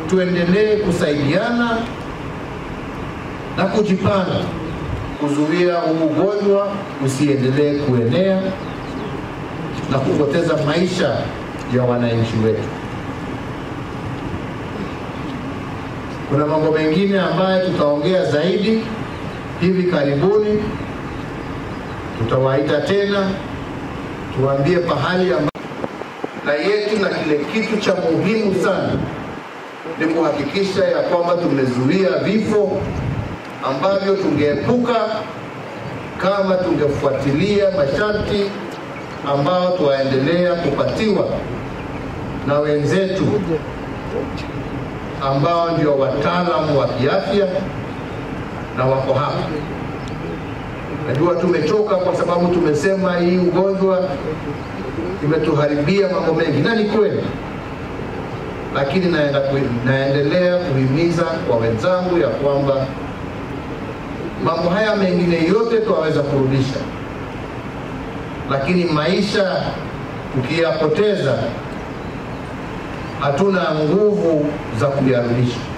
tuendelee kusaidiana na kujipanga kuzuia huu ugonjwa usiendelee kuenea na kupoteza maisha ya wananchi wetu. Kuna mambo mengine ambayo tutaongea zaidi hivi karibuni. Tutawaita tena tuambie pahali na yetu, na kile kitu cha muhimu sana ni kuhakikisha ya kwamba tumezuia vifo ambavyo tungeepuka kama tungefuatilia masharti ambao tuwaendelea kupatiwa na wenzetu ambao ndio wataalamu wa kiafya na wako hapa. Najua tumechoka kwa sababu tumesema hii ugonjwa imetuharibia mambo mengi, na ni kweli, lakini naendelea kuhimiza kwa wenzangu ya kwamba mambo haya mengine yote tuwaweza kurudisha, lakini maisha tukiyapoteza hatuna nguvu za kuyarudisha.